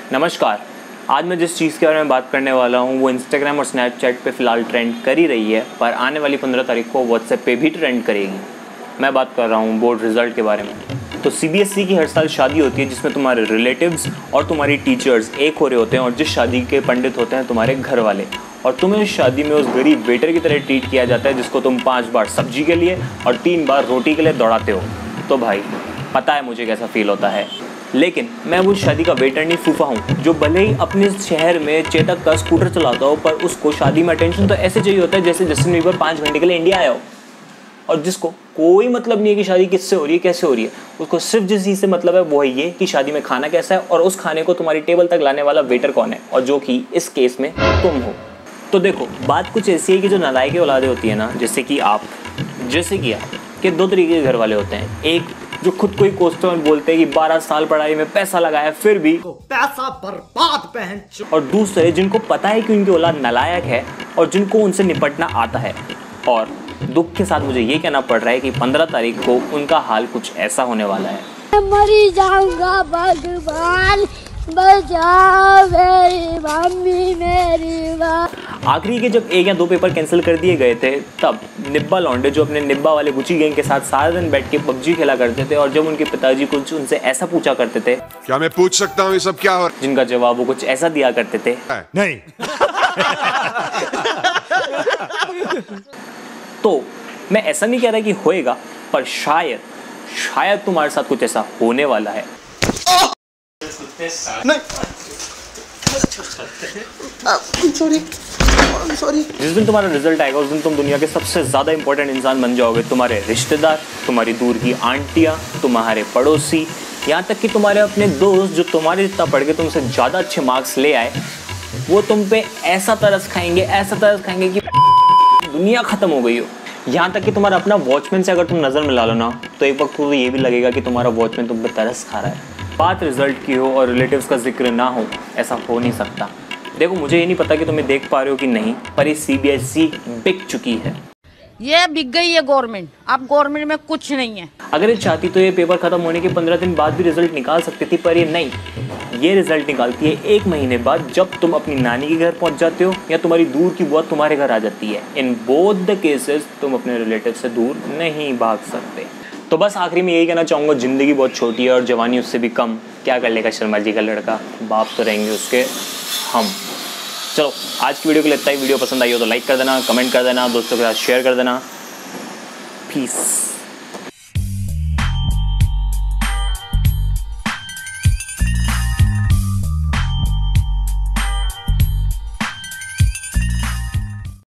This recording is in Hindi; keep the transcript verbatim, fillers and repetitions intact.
नमस्कार। आज मैं जिस चीज़ के बारे में बात करने वाला हूँ वो इंस्टाग्राम और स्नैपचैट पे फ़िलहाल ट्रेंड कर ही रही है, पर आने वाली पंद्रह तारीख को व्हाट्सएप पे भी ट्रेंड करेगी। मैं बात कर रहा हूँ बोर्ड रिज़ल्ट के बारे में। तो सी बी एस ई की हर साल शादी होती है जिसमें तुम्हारे रिलेटिव्स और तुम्हारी टीचर्स एक हो रहे होते हैं, और जिस शादी के पंडित होते हैं तुम्हारे घर वाले, और तुम्हें उस शादी में उस गरीब वेटर की तरह ट्रीट किया जाता है जिसको तुम पाँच बार सब्जी के लिए और तीन बार रोटी के लिए दौड़ाते हो। तो भाई पता है मुझे कैसा फील होता है, लेकिन मैं वो शादी का वेटर नहीं, फूफा हूँ, जो भले ही अपने शहर में चेतक का स्कूटर चलाता हो, पर उसको शादी में अटेंशन तो ऐसे चाहिए होता है जैसे जस्टिन बीबर पाँच घंटे के लिए इंडिया आया हो, और जिसको कोई मतलब नहीं है कि शादी किससे हो रही है, कैसे हो रही है। उसको सिर्फ जिस चीज़ से मतलब है वो है ये कि शादी में खाना कैसा है और उस खाने को तुम्हारी टेबल तक लाने वाला वेटर कौन है, और जो कि इस केस में तुम हो। तो देखो, बात कुछ ऐसी है कि जो नालायक औलादें होती है ना, जैसे कि आप जैसे कि आप के दो तरीके के घर वाले होते हैं। एक जो खुद को ही कोसते हैं और बोलते हैं कि बारह साल पढ़ाई में पैसा लगाया फिर भी तो पैसा बर्बाद पहन, और दूसरे जिनको पता है कि उनकी औलाद नालायक है और जिनको उनसे निपटना आता है। और दुख के साथ मुझे ये कहना पड़ रहा है कि पंद्रह तारीख को उनका हाल कुछ ऐसा होने वाला है। मरी जाऊंगा भगवान, बचाओ मेरी मम्मी मेरी माँ। आखिरी के जब एक या दो पेपर कैंसिल कर दिए गए थे, तब निब्बा लौंडे जो अपने निब्बा वाले गुची गैंग के साथ सारा दिन बैठ के पबजी खेला करते थे, और जब उनके पिताजी कुछ उनसे ऐसा पूछा करते थे, क्या मैं पूछ सकता हूँ ये सब क्या हो रहा है? जिनका जवाब वो कुछ ऐसा दिया करते थे, नहीं। तो मैं ऐसा नहीं कह रहा कि होएगा, पर शायद शायद तुम्हारे साथ कुछ ऐसा होने वाला है। नहीं सॉरी सॉरी। जिस दिन तुम्हारा रिजल्ट आएगा उस दिन तुम दुनिया के सबसे ज्यादा इंपॉर्टेंट इंसान बन जाओगे। तुम्हारे रिश्तेदार, तुम्हारी दूर की आंटियां, तुम्हारे पड़ोसी, यहाँ तक कि तुम्हारे अपने दोस्त जो तुम्हारे जितना पढ़ के तुमसे ज्यादा अच्छे मार्क्स ले आए, वो तुम पे ऐसा तरस खाएंगे ऐसा तरस खाएंगे कि दुनिया खत्म हो गई हो। यहाँ तक कि तुम्हारा अपना वॉचमैन से अगर तुम नजर मिला लो ना, तो एक वक्त तो ये भी लगेगा कि तुम्हारा वॉचमैन तुम पे तरस खा रहा है। बात रिजल्ट की हो और रिलेटिव्स का जिक्र ना हो, ऐसा हो नहीं सकता। देखो, मुझे ये नहीं पता कि तुम्हें देख पा रहे हो कि नहीं, पर ये सी बी एस ई बिक चुकी है। ये बिक गई है गवर्नमेंट। अब गवर्नमेंट में कुछ नहीं है। अगर ये चाहती तो ये पेपर खत्म होने के पंद्रह दिन बाद भी रिजल्ट निकाल सकती थी, पर ये नहीं, ये रिजल्ट निकालती है एक महीने बाद, जब तुम अपनी नानी के घर पहुंच जाते हो या तुम्हारी दूर की बुआ तुम्हारे घर आ जाती है। इन बोथ द केसेस तुम अपने रिलेटिव से दूर नहीं भाग सकते। तो बस आखिरी में यही कहना चाहूँगा, ज़िंदगी बहुत छोटी है और जवानी उससे भी कम। क्या कर लेगा शर्मा जी का लड़का, बाप तो रहेंगे उसके हम। चलो, आज की वीडियो के लिए इतना ही। वीडियो पसंद आई हो तो लाइक कर देना, कमेंट कर देना, दोस्तों के साथ शेयर कर देना। पीस।